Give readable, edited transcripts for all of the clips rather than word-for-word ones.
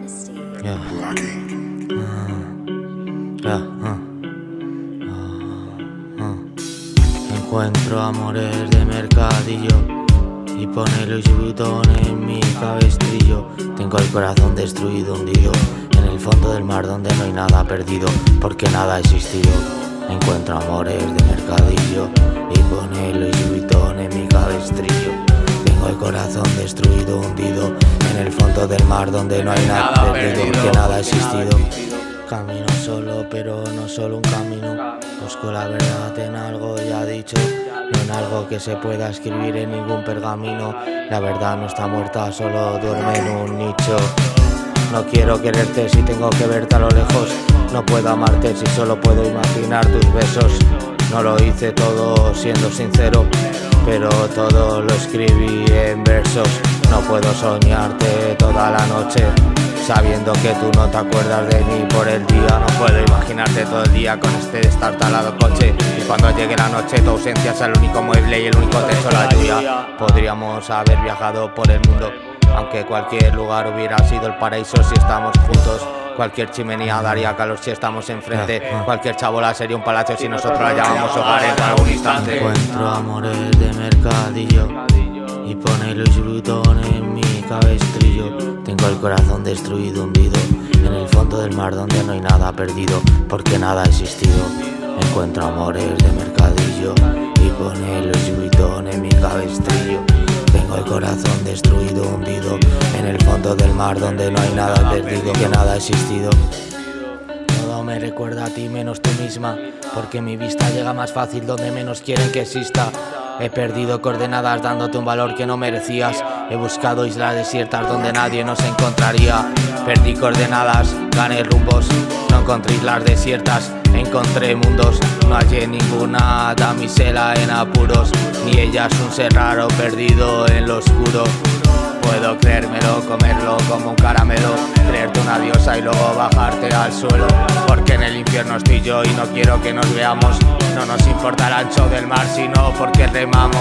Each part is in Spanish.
Yeah. Encuentro amores de mercadillo y pone Louis Vuitton en mi cabestrillo. Tengo el corazón destruido, hundido en el fondo del mar donde no hay nada perdido, porque nada ha existido. Encuentro amores de mercadillo y pone Louis Vuitton en mi cabestrillo. Tengo el corazón destruido, hundido en el fondo del mar donde no hay nada perdido, porque nada ha existido. Camino solo, pero no solo un camino. Busco la verdad en algo ya dicho, no en algo que se pueda escribir en ningún pergamino. La verdad no está muerta, solo duerme en un nicho. No quiero quererte si tengo que verte a lo lejos. No puedo amarte si solo puedo imaginar tus besos. No lo hice todo siendo sincero, pero todo lo escribí en versos. No puedo soñarte toda la noche sabiendo que tú no te acuerdas de mí por el día. No puedo imaginarte todo el día con este destartalado coche, y cuando llegue la noche tu ausencia sea el único mueble y el único techo la lluvia. Podríamos haber viajado por el mundo, aunque cualquier lugar hubiera sido el paraíso si estamos juntos. Cualquier chimenea daría calor si estamos enfrente. Cualquier chabola sería un palacio si nosotros la llamamos hogar en algún instante. Encuentro amores de mercadillo y pone Louis Vuitton en mi cabestrillo. Tengo el corazón destruido, hundido en el fondo del mar donde no hay nada perdido, porque nada ha existido. Encuentro amores de mercadillo y pone Louis Vuitton en mi cabestrillo. Tengo el corazón destruido, hundido en el fondo del mar donde no hay nada perdido, que nada ha existido. Todo me recuerda a ti menos tú misma, porque mi vista llega más fácil donde menos quieren que exista. He perdido coordenadas dándote un valor que no merecías. He buscado islas desiertas donde nadie nos encontraría. Perdí coordenadas, gané rumbos, no encontré islas desiertas, encontré mundos. No hallé ninguna damisela en apuros, ni ella es un ser raro perdido en lo oscuro. Puedo creérmelo, comerlo como un caramelo, creerte una diosa y luego bajarte al suelo, porque en el infierno estoy yo y no quiero que nos veamos. No nos importa el ancho del mar, sino porque remamos.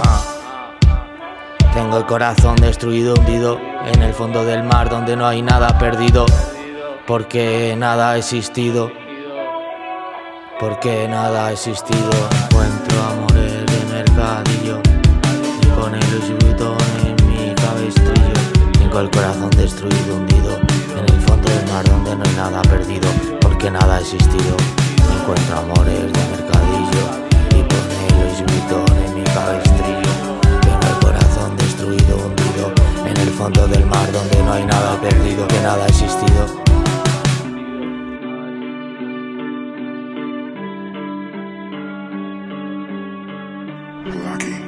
Tengo el corazón destruido, hundido en el fondo del mar donde no hay nada perdido, porque nada ha existido, porque nada ha existido. Encuentro amores de mercadillo y pone Louis Vuitton en mi cabestrillo. Tengo el corazón destruido, hundido en el fondo del mar donde no hay nada perdido, porque nada ha existido. Encuentro amores de mercadillo y pone Louis Vuitton en mi cabestrillo. Tengo el corazón destruido, hundido en el fondo del mar donde no hay nada perdido, que nada ha existido. Lucky.